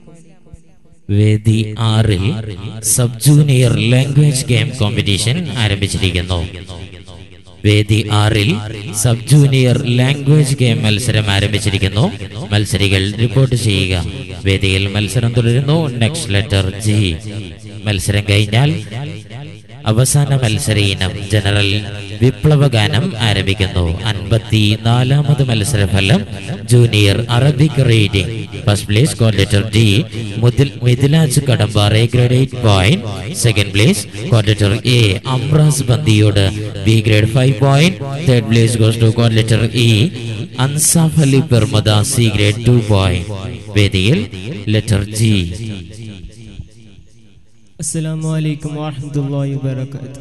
വേദി 6-ൽ sub junior language game competition ആരംഭിച്ചിരിക്കുന്നു. വേദി 6-ൽ സബ് ജൂനിയർ ലാംഗ്വേജ് ഗെയിം മത്സരം ആരംഭിച്ചിരിക്കുന്നു. മത്സരികൾ റിപ്പോർട്ട് ചെയ്യുക. വേദിയിൽ മത്സരം തുടരുന്നു. Next letter G. മത്സരം കഴിഞ്ഞാൽ അവസാന മത്സര ഇനം ജനറൽ വിപ്ലവഗാനം ആരംഭിക്കുന്നു. 54ാമത് മത്സരഫലം junior Arabic reading. First place call letter D Mithilaj Kadambar A grade 8 point. Second place call letter A Amras Bandiyod B grade 5 point. Third place goes to call letter E Ansaf Ali പെർമദ C grade 2 point. വേദിയിൽ ലെറ്റർ ജി. अस्सलामु अलैकुम वरहमतुल्लाहि वबरकातुह.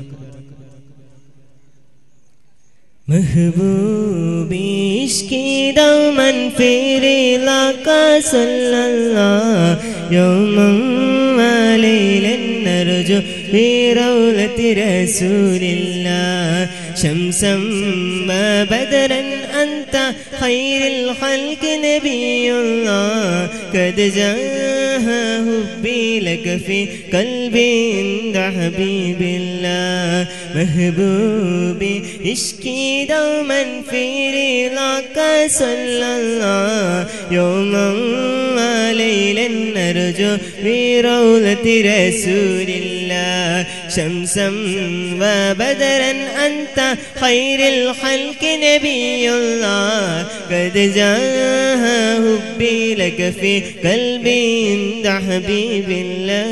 महबूबी इश्क़ी दामन फेरे लाका सल्लल्लाहु यौमन वलैलन नरजु फी रौलति रसूलिल्लाह शम्सन व बदरन अंत खैरुल खल्क़ नबियुल्लाह कद जाह हुब्बी लक फी क़ल्बी इंद हबीबिल्लाह महबूबी इश्क़ी दामन फेरे लाका सल्लल्लाहु यौमन वलैलन नरजु फी रौलति रसूलिल्लाह शम्सन व बदरन अंत खैरुल खल्क़ नबियुल्लाह कद जाह हुब्बी लक फी क़ल्बी इंद हबीबिल्लाह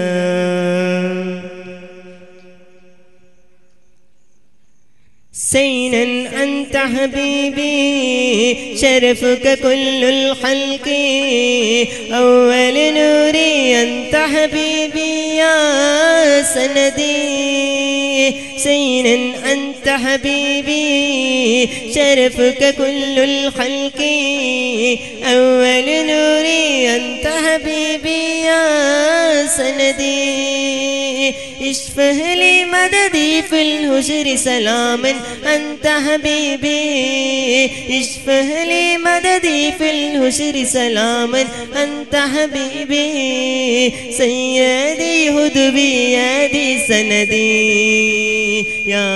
सैना अंत हबीबी शरफक कुल्लुल खल्क़ अव्वल नूरी अंत हबीबी या सनदी सैना अंत हबीबी शरफक कुल्लुल खल्क़ अव्वल नूरी अंत हबीबी या सनदी इश्फ़ह ली मददी फिल हुश्र सलामन अंत हबीबी इश्फ़ह ली मददी फिल हुश्र सलामन अंत हबीबी सय्यदी हुदबी यादी सनदी या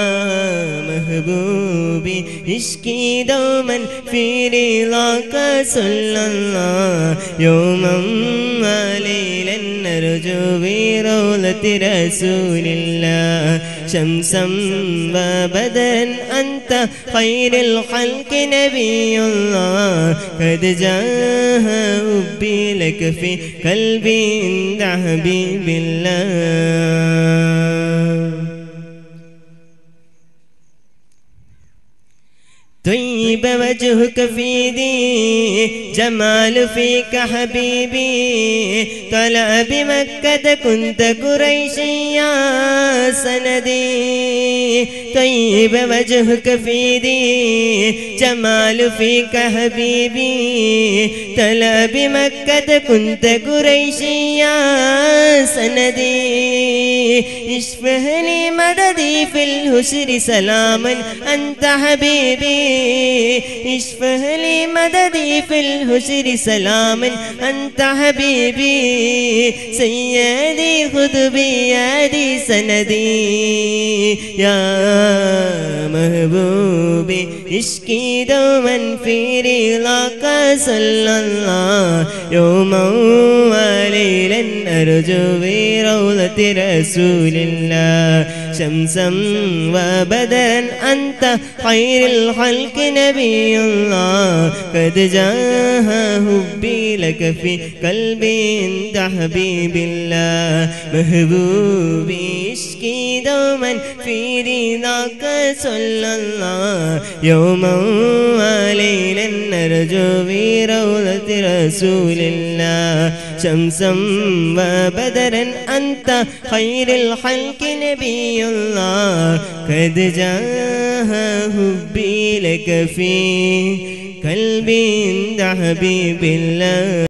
महबूबी इश्क़ी दामन फेरे लाका सल्लल्लाहु यौमन वलैलन नरजु फी रौलति रसूलिल्लाह शम्सन व बदरन अंत खैरुल खल्क़ नबियुल्लाह कद जाह हुब्बी लक फी क़ल्बी इंद हबीबिल्लाह طيب وجهك في ذي جمال فيك حبيبي طلع بمكة كنت قريشيا سندي طيب وجهك في ذي جمال فيك حبيبي طلع بمكة كنت قريشيا سندي اشفه لي مددي في الحشر سلاما أنت حبيبي اشفه لي مددي في الحشر سلاما أنت حبيبي سيدي خذ بيدي سندي يا محبوبي اشكي دوما في رضاك صلى الله يوما وليلا أرجو بروضة رسول الله شمسا وبدرا أنت خير الخلق نبي الله قد جاء حبي لك في قلبي انت حبيب الله محبوبي اشكي دوما في رضاك صلى الله يوما وليلا نرجو بروضة رسول الله شمسا وبدرا أنت خير الخلق نبي الله قد جاء حبي لك في قلبي عند حبيب الله.